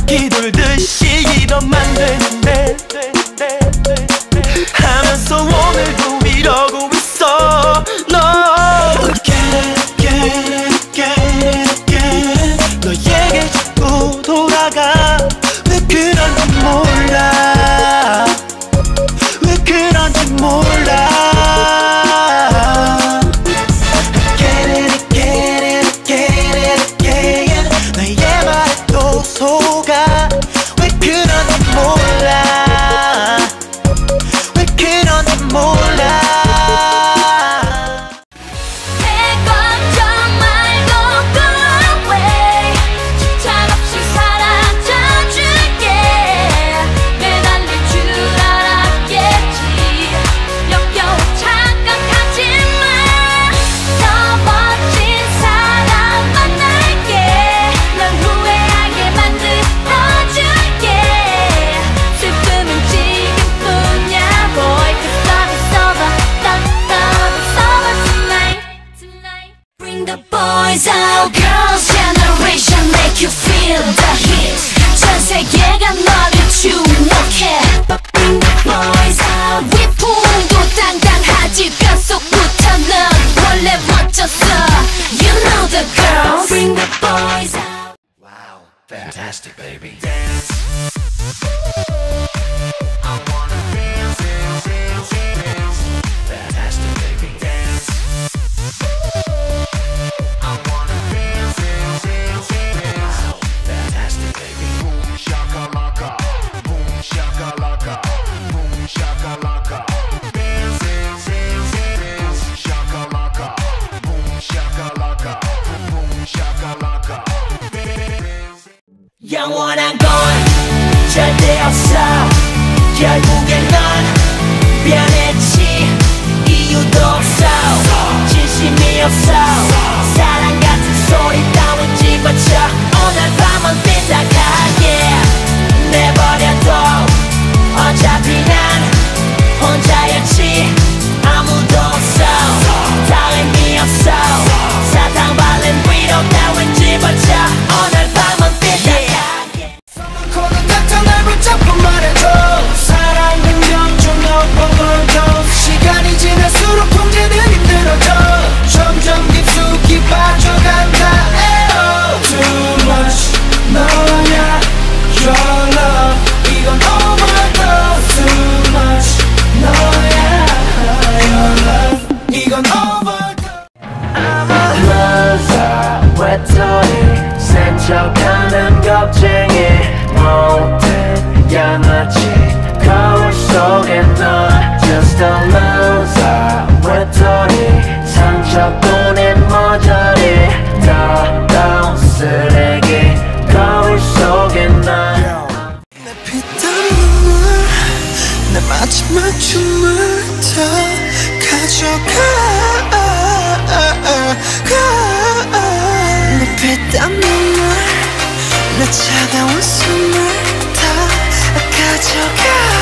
바퀴 돌듯이 이러면 안 되는데 하면서 오늘도 이러고 있어. No 너에게 자꾸 돌아가. 왜 그런지 몰라. 왜 그런지 몰라. 너의 말에 또 속아. 왜 그런지 몰라. 왜 그런지 몰라. Our girls generation make you feel the heat. 전 세계가 너를 주목해. But bring the boys out. 위풍도 당당하지. 뼛속부터는 원래 멋졌어. You know the girls. Bring the boys out. Wow, fantastic, baby. Dance. I wanna dance, dance, dance, dance. Fantastic, baby. Dance. I wanna dance, dance, dance, dance. Wow, fantastic, baby. Boom shakalaka, boom shakalaka, boom shakalaka. Dance, dance, dance, dance. Shakalaka, boom shakalaka, boom shakalaka. 영원한 건 절대 없어. 결국엔 넌 변했지. 이유도 없어. 진심이 없어. 사랑 같은 소리 따윈 집어쳐. 오늘 밤은 삐딱하게 내버려둬. 어차피 난 혼자였지. 아무도 없어. 다름이 없어. 사탕 발린 위로 따윈 집어쳐. 오늘 밤은 삐딱하게. 코는 닥쳐 날 붙잡고 말해줘. 사랑은 명중 overdose. 시간이 지날수록 통제는 힘들어져. 점점 깊숙이 빠져간다. 에어. Too much 너야 your love. 이건 overdose. Too much 너야 your love. 이건 overdose. I'm a loser. 외톨이 센척하는 겁쟁이. 못된 양아치 거울 속에 넌 just a loser. 외톨이 상처뿐인 모조리 더러운 쓰레기 거울 속에 넌. 내 피땀 눈물 내 마지막 춤을 다 가져가. 내 피땀 눈물 내 차가운 숨을 다 가져가.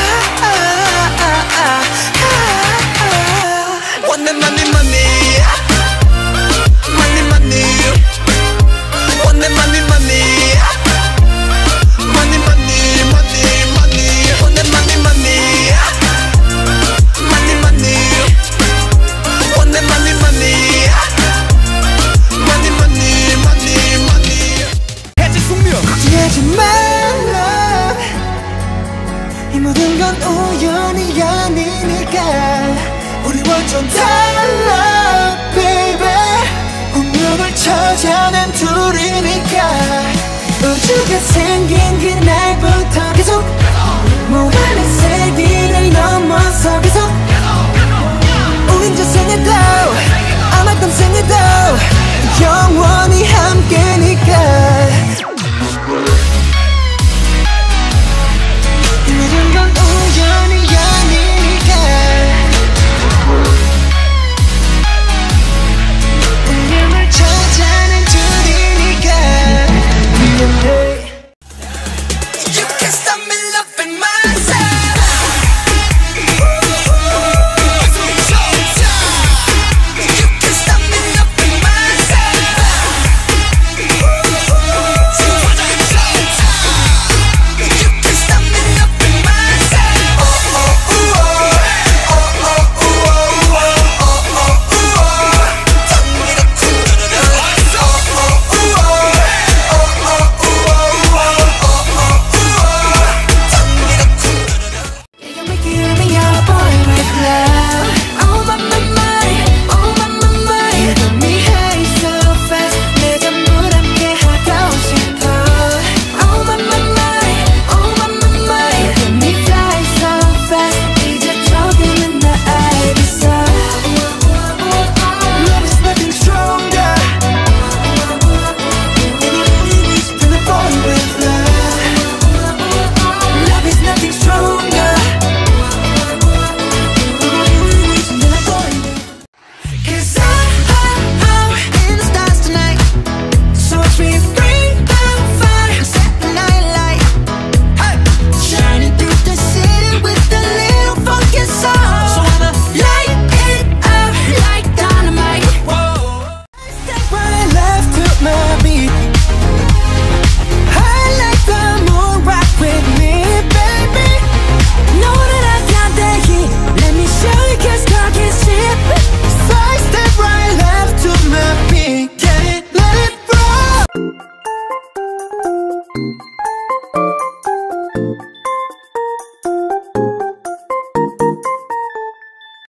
Want that money, money, money, money. Want that money, money, money, money, money, money. Want that money, money, money, money. Want that money, money, money, money, money, money. 해지 숙명. 걱정하지 말라. 이 모든 건 우연이 아니니까. 우리 완전 달라, baby. 운명을 찾아낸 둘이니까. 우주가 생긴 그날부터 계속 무한의 세기를 넘어서 계속 우린 저 생에도 아마 땀 생에도 영원히